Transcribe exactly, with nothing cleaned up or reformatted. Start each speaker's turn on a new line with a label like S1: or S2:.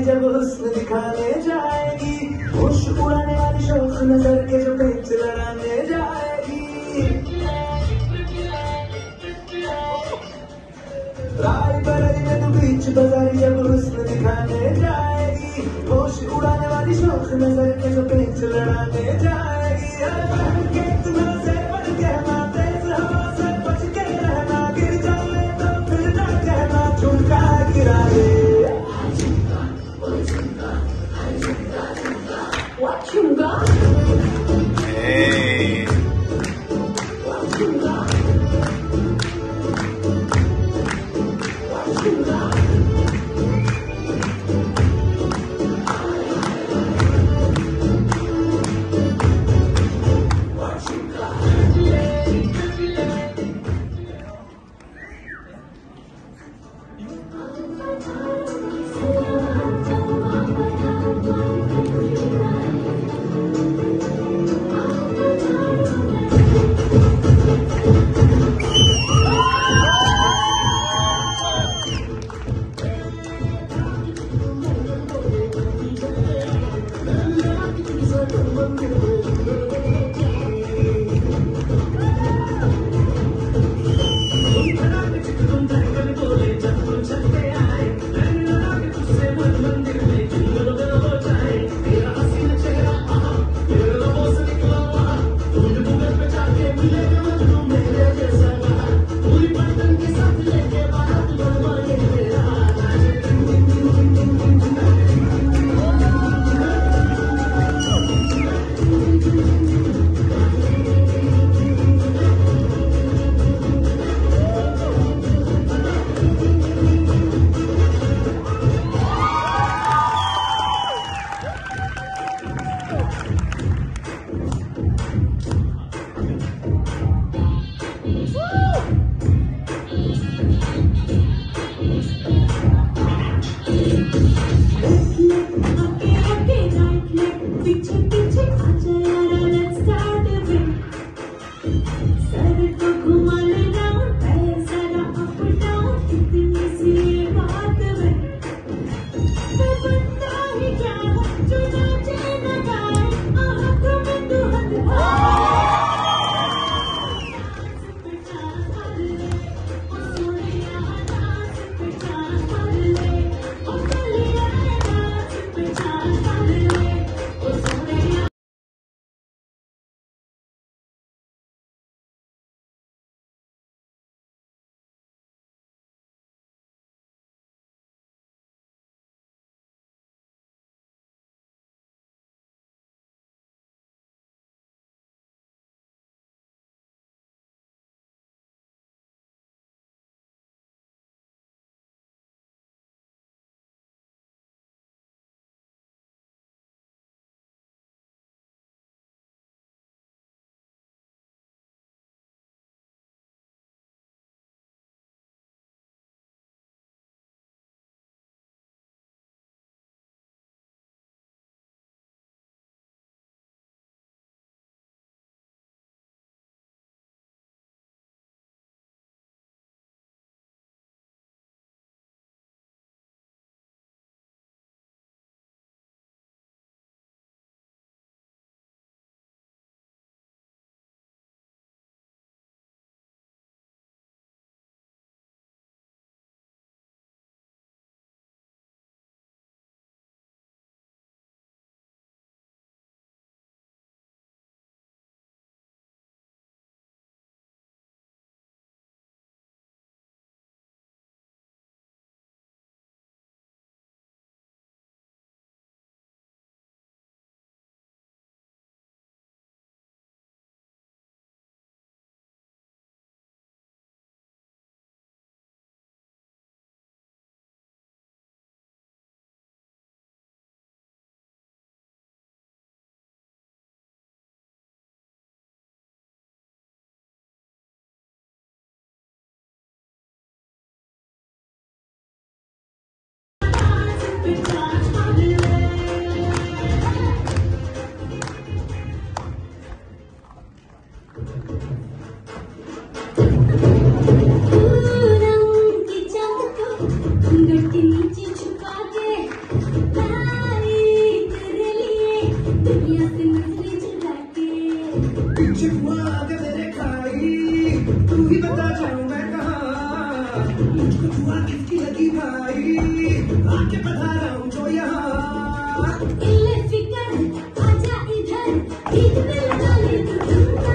S1: वाली जब हुस्न दिखाने जाएगी, होश उड़ाने वाली शौक नजर के जो पेच लड़ाने जाएगी। राय बरई में तू बीच बाजारी जब हुस्न दिखाने जाएगी, होश उड़ाने वाली शौक नजर के जो पेच लड़ाने जाएगी।
S2: Hey.
S1: पीछे हुआ के मेरे खाई, तू ही बता जाऊं मैं कहाँ, मुझको हुआ किसकी लगी भाई, आके बता रहा हूँ जो यहाँ।
S3: इल्ले फिकर आजा इधर, गीत में लगा ले तू ठुमका।